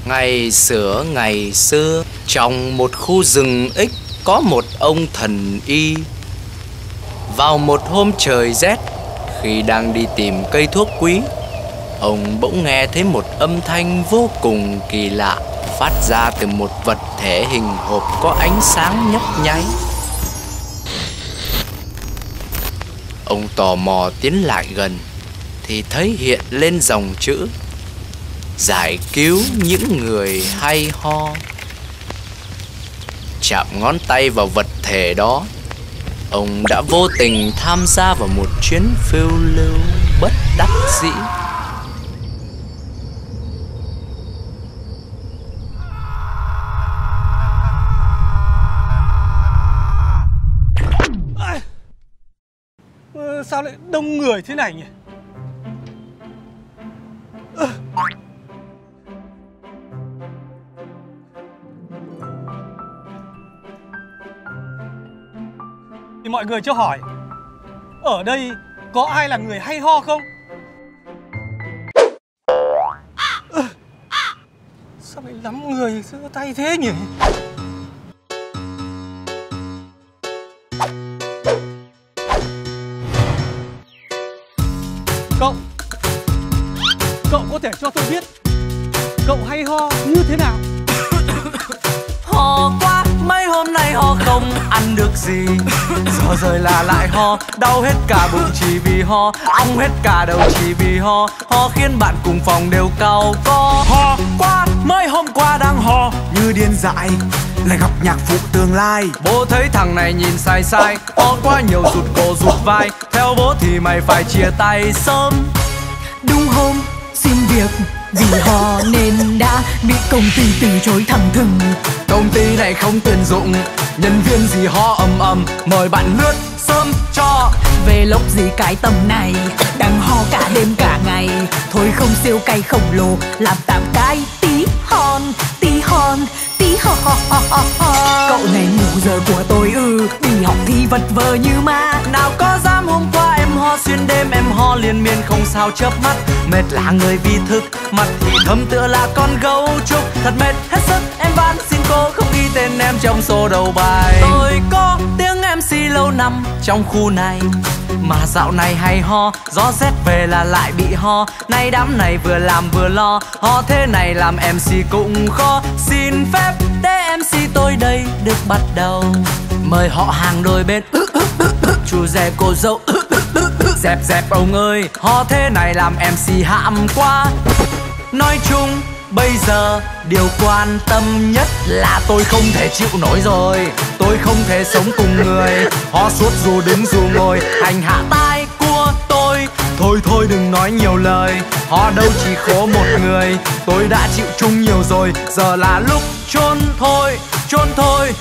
Ngày xưa, trong một khu rừng ích có một ông thần y. Vào một hôm trời rét, khi đang đi tìm cây thuốc quý, ông bỗng nghe thấy một âm thanh vô cùng kỳ lạ phát ra từ một vật thể hình hộp có ánh sáng nhấp nháy. Ông tò mò tiến lại gần thì thấy hiện lên dòng chữ: giải cứu những người hay ho. Chạm ngón tay vào vật thể đó, ông đã vô tình tham gia vào một chuyến phiêu lưu bất đắc dĩ. Sao lại đông người thế này nhỉ? Thì mọi người cho hỏi, ở đây có ai là người hay ho không? Sao lại lắm người giơ tay thế nhỉ? Cậu có thể cho tôi biết cậu hay ho như thế nào? Ho quá, mấy hôm nay ho không ăn được gì. Giờ rời là lại ho, đau hết cả bụng chỉ vì ho, ong hết cả đầu chỉ vì ho. Ho khiến bạn cùng phòng đều cau có. Ho quá, mấy hôm qua đang ho như điên dại, lại gặp nhạc phụ tương lai. Bố thấy thằng này nhìn sai sai, ho quá nhiều rụt cổ rụt vai. Theo bố thì mày phải chia tay sớm. Đúng hôm xin việc vì ho nên đã bị công ty từ chối thẳng thừng. Công ty này không tuyển dụng nhân viên gì ho ầm ầm, mời bạn lướt sớm cho. Về lốc gì cái tầm này, đang ho cả đêm cả ngày. Thôi không siêu cay khổng lồ, làm tạm cái tí hon, tí hon, tí ho ho ho ho ho. Cậu này ngủ giờ của tôi đi học thi vật vờ như ma. Nào có dám hôm qua em ho xuyên đêm, em ho liên miên không sao chớp mắt. Mệt là người vì thức, mặt thì thấm tựa là con gấu trúc. Thật mệt hết sức, em van xin cô không ghi tên em trong số đầu bài. Tôi có tiếng MC lâu năm trong khu này, mà dạo này hay ho, gió rét về là lại bị ho. Nay đám này vừa làm vừa lo, ho thế này làm MC cũng khó. Xin phép để MC tôi đây được bắt đầu, mời họ hàng đôi bên chú rể cô dâu dẹp dẹp ông ơi. Ho thế này làm MC hãm quá. Nói chung bây giờ điều quan tâm nhất là tôi không thể chịu nổi rồi. Tôi không thể sống cùng người ho suốt dù đứng dù ngồi, hành hạ tai của tôi. Thôi thôi đừng nói nhiều lời, ho đâu chỉ khổ một người. Tôi đã chịu chung nhiều rồi, giờ là lúc chôn thôi, chôn thôi.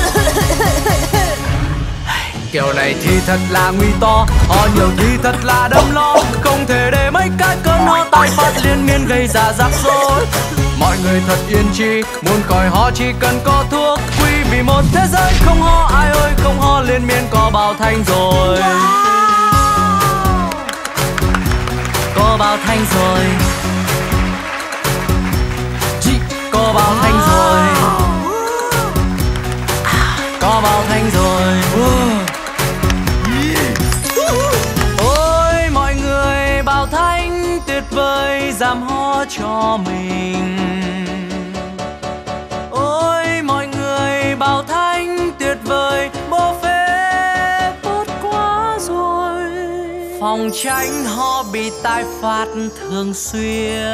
Kiểu này thì thật là nguy to, ho nhiều thì thật là đâm lo. Không thể để mấy cái cơn ho tai phát liên miên gây ra rắc rối. Mọi người thật yên chi, muốn khỏi ho chỉ cần có thuốc quý. Vì một thế giới không ho, ai ơi không ho liên miên có bao thanh rồi. Có bao thanh rồi, chị có bao thanh rồi, có bao thanh rồi. Ôi mọi người, bao thanh tuyệt vời dám ho cho mình. Ôi mọi người, bao thanh tuyệt vời, bô phê bớt quá rồi. Phòng tránh ho bị tai phát thường xuyên.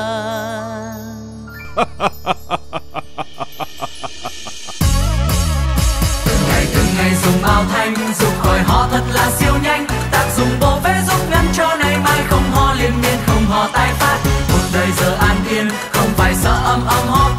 Từng ngày dùng bao thanh giúp khỏi ho thật là siêu nhanh. Tác dụng bô phê giúp ngăn cho nay mai không ho liên miên, không ho tai phát. Một đời giờ an yên, không phải sợ âm ho.